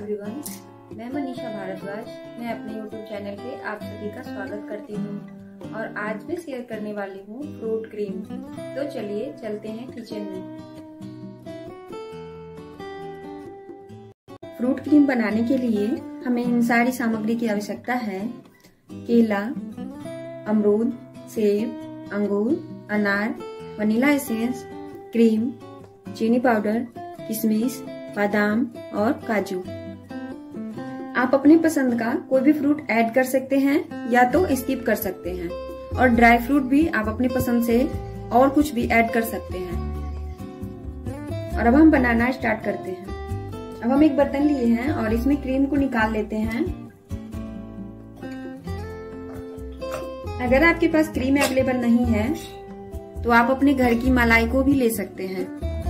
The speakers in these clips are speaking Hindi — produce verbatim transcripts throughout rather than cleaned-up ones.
एवरीवन, मैं मनीषा भारद्वाज। मैं अपने यूट्यूब चैनल पे आप सभी का स्वागत करती हूँ और आज मैं शेयर करने वाली हूँ फ्रूट क्रीम। तो चलिए चलते हैं किचन में। फ्रूट क्रीम बनाने के लिए हमें इन सारी सामग्री की आवश्यकता है। केला, अमरूद, सेब, अंगूर, अनार, वनीला एसेंस, क्रीम, चीनी पाउडर, किशमिश, बादाम और काजू। आप अपने पसंद का कोई भी फ्रूट ऐड कर सकते हैं या तो स्किप कर सकते हैं, और ड्राई फ्रूट भी आप अपनी पसंद से और कुछ भी ऐड कर सकते हैं। और अब हम बनाना स्टार्ट करते हैं। अब हम एक बर्तन लिए हैं और इसमें क्रीम को निकाल लेते हैं। अगर आपके पास क्रीम अवेलेबल नहीं है तो आप अपने घर की मलाई को भी ले सकते हैं।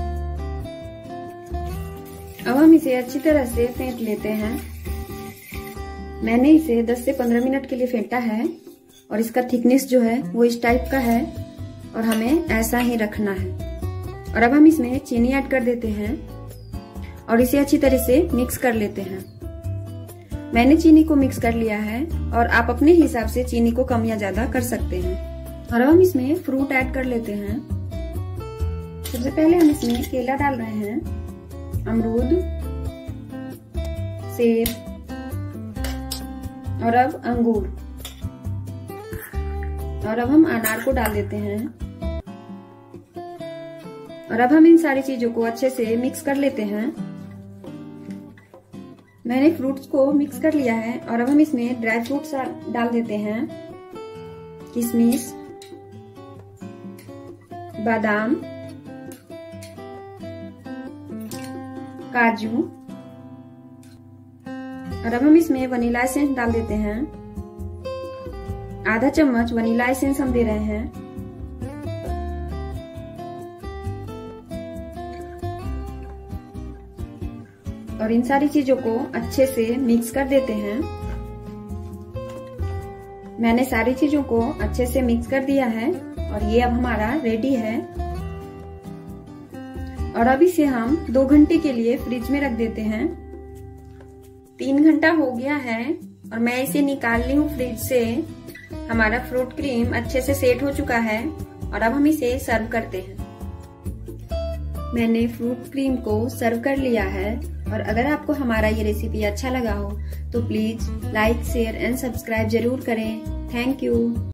अब हम इसे अच्छी तरह से फेंट लेते हैं। मैंने इसे दस से पंद्रह मिनट के लिए फेंटा है और इसका थिकनेस जो है वो इस टाइप का है और हमें ऐसा ही रखना है। और अब हम इसमें चीनी ऐड कर देते हैं और इसे अच्छी तरह से मिक्स कर लेते हैं। मैंने चीनी को मिक्स कर लिया है और आप अपने हिसाब से चीनी को कम या ज्यादा कर सकते हैं। और अब हम इसमें फ्रूट ऐड कर लेते हैं। सबसे पहले हम इसमें केला डाल रहे हैं, अमरूद, सेब और अब अंगूर, और अब हम अनार को डाल देते हैं। और अब हम इन सारी चीजों को अच्छे से मिक्स कर लेते हैं। मैंने फ्रूट्स को मिक्स कर लिया है और अब हम इसमें ड्राई फ्रूट्स डाल देते हैं। किशमिश, बादाम, काजू, और अब हम इसमें वनीला एसेंस डाल देते हैं। आधा चम्मच वनीला एसेंस हम दे रहे हैं। और इन सारी चीजों को अच्छे से मिक्स कर देते हैं। मैंने सारी चीजों को अच्छे से मिक्स कर दिया है और ये अब हमारा रेडी है। और अब इसे हम दो घंटे के लिए फ्रिज में रख देते हैं। तीन घंटा हो गया है और मैं इसे निकाल ली हूँ फ्रिज से। हमारा फ्रूट क्रीम अच्छे से सेट हो चुका है और अब हम इसे सर्व करते हैं। मैंने फ्रूट क्रीम को सर्व कर लिया है। और अगर आपको हमारा ये रेसिपी अच्छा लगा हो तो please like, share and subscribe जरूर करें। Thank you.